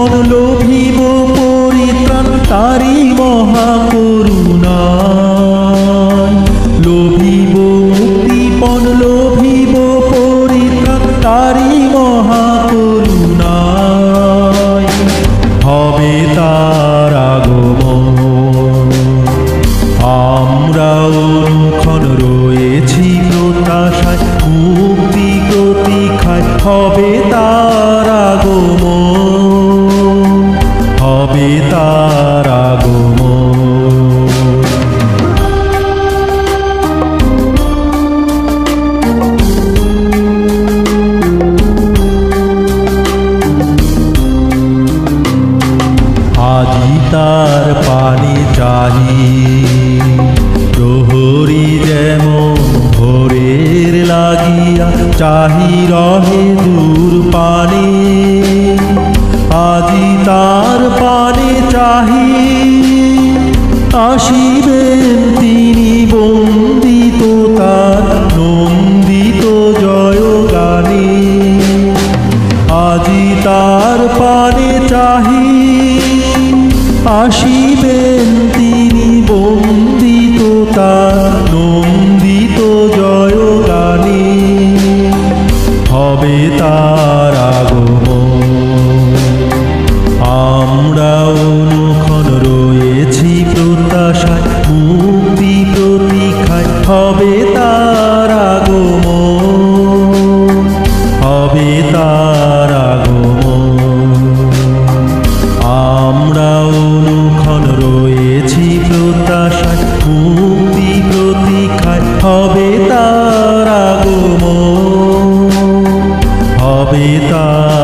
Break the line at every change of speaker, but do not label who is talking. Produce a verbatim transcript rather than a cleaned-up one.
মুক্তিপণ লোভিব পরিত্রাণ তারি মহাকরুণায়। লোভিব মুক্তিপণ লোভিব পরিত্রাণ তারি মহাকরুণায়। হবে তার আগমন, আমরা অনুক্ষণ রয়েছি প্রত্যাশায়, মুক্তি প্রতীক্ষায়। হবে তার আগমন, হবে তার আগমন। আজি তার পানি চাহি, প্রহরী যেমন ভোরের লাগিয়া চাহি রহে দূর পানে। আজি তার পানে চাহি, আসিবেন তিনি বন্দিত তার নন্দিত জয় গানে। আজি তার পানে চাহি, আসিবেন তিনি বন্দিত তার নন্দিত জয় গানে। হবে তার আগমন, আমরা অনুক্ষণ রয়েছি প্রত্যাশায়, মুক্তি প্রতীক্ষায়। হবে তার আগমন, হবে তার আগমন। আমরা অনুক্ষণ রয়েছি প্রত্যাশায়, মুক্তি প্রতীক্ষায়। হবে তার আগমন, হবে তার